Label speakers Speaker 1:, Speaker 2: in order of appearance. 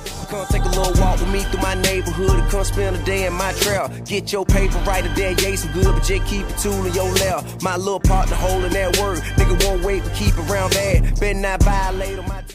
Speaker 1: Come take a little walk with me through my neighborhood and come spend a day in my trail. Get your paper right a day, yeah, some good, but just keep it tool in your left. My little partner holding that word. Nigga won't wait, but keep around bad. Better not violate on my